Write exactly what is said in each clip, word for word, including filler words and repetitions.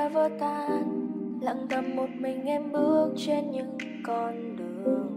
đã vỡ tan, lặng thầm một mình em bước trên những con đường.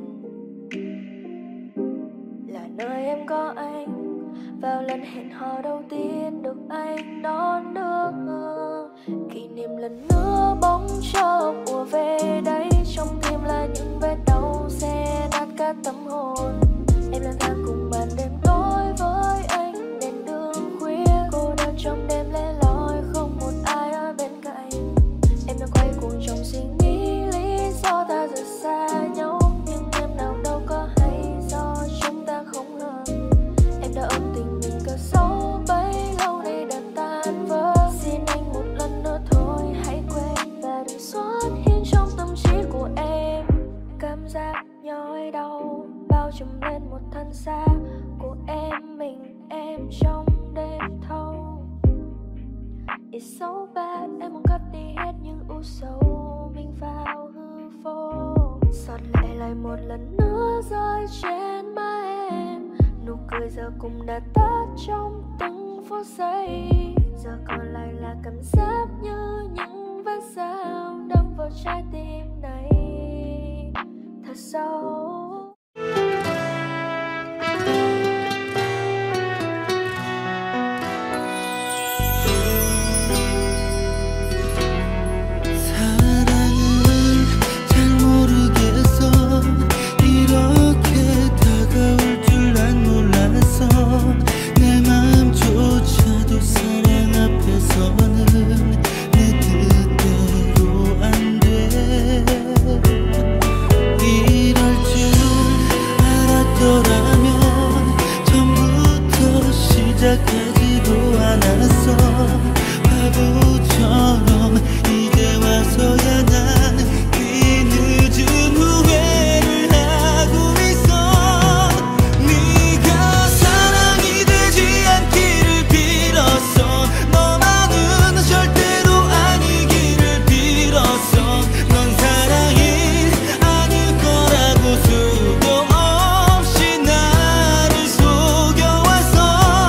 Là nơi em có anh, vào lần hẹn hò đầu tiên được anh đón đưa. Kỷ niệm lần nữa bóng cho ùa về đây, trong tim là những vết đau xé nát cả tâm hồn. Em lang thang cùng màn đêm tối với anh đèn đường khuya, cô đơn trong đêm lẻ loi không một ai ở bên cạnh. Em đang quay cuồng trong suy nghĩ lý do ta rời xa nhau, nhưng em nào đâu có hay do chúng ta không hợp. Em đã ôm tình mình cất sâu bấy lâu nay đã tan vỡ. Xin anh một lần nữa thôi hãy quên và đừng xuất hiện trong tâm trí của em. Cảm giác nhói đau bao trùm lên một thân xác của em, mình em trong đêm thâu. It's so bad, em muốn cất đi hết những u sầu mình vào hư vô. Giọt lệ lại một lần nữa rơi trên má em, nụ cười giờ cũng đã tắt trong từng phút giây. Giờ còn lại là cảm giác như những vết dao đâm vào trái tim này thật sâu. 시작하지도 않았어. 바보처럼 이제 와서야 난 뒤늦은 후회를 하고 있어. 네가 사랑이 되지 않기를 빌었어. 너만은 절대로 아니기를 빌었어. 넌 사랑이 아닐 거라고 수도 없이 나를 속여왔어.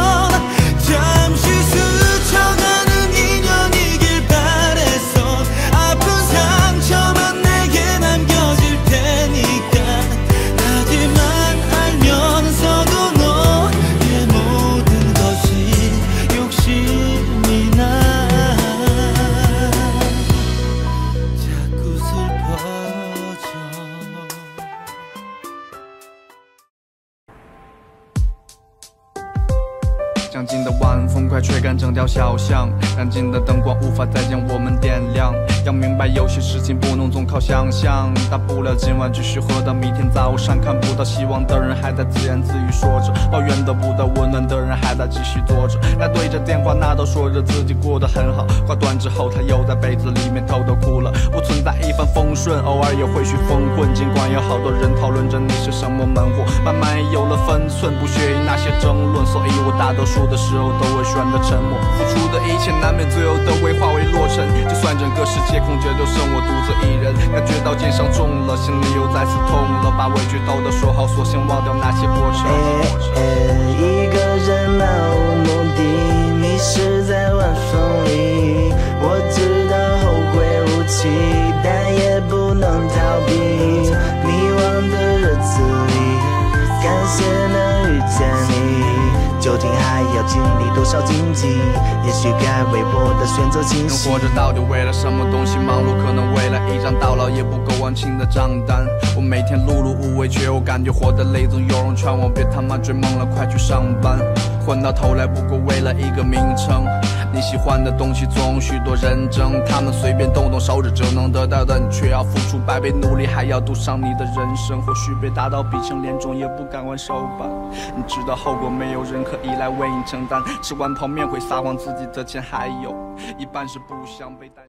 将近的晚风快吹干整条小巷，燃尽的灯光无法再将我们点亮。要明白有些事情不能总靠想象，大不了今晚继续喝到明天早上。看不到希望的人还在自言自语说着，抱怨得不到温暖的人还在继续坐着。那对着电话那都说着自己过得很好，话断之后他又在被子里面偷偷哭了。不存在一帆风顺，偶尔也会许风混，尽管有好多人讨论着你是什么门户，慢慢也有了分寸，不屑于那些争论，所以我大多数的时候都会选择沉默。付出的一切难免最后都会化为落尘，就算整个世界空着，就剩我独自一人。感觉到肩上重了，心里又再次痛了，把委屈偷偷说好，索性忘掉那些过程。 一个人漫无目的迷失在晚风里，我知道后会无期，但也不能逃避。迷惘的日子里，感谢能遇见你，究竟还要经历多少荆棘？也许该为我的选择清晰。 人活着到底为了什么东西忙碌？可能为了一张到老也不够完清的账单。我每天碌碌无为，却又感觉活得累。总有人劝我别他妈追梦了，快去上班。混到头来不过为了一个名称。你喜欢的东西总有许多人争，他们随便动动手指就能得到的，你却要付出百倍努力，还要赌上你的人生。或许被打到鼻青脸肿，也不敢还手吧。你知道后果，没有人可以来为你承担。吃完泡面会撒谎，自己的钱还有一半是不想被带。